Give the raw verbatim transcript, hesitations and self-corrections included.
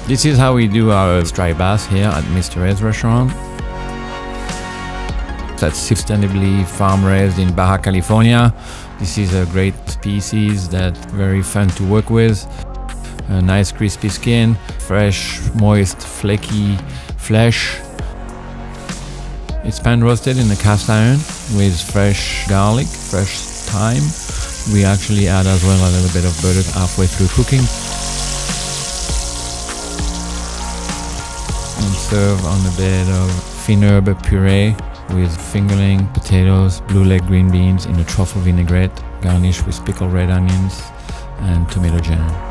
This is how we do our dry bass here at Mister Ed's restaurant. That's sustainably farm raised in Baja California. This is a great species that's very fun to work with. A nice crispy skin, fresh, moist, flaky flesh. It's pan roasted in a cast iron with fresh garlic, fresh thyme. We actually add as well a little bit of butter halfway through cooking. And serve on a bed of thin herb puree with fingerling, potatoes, blue leg green beans in a truffle vinaigrette, garnished with pickled red onions and tomato jam.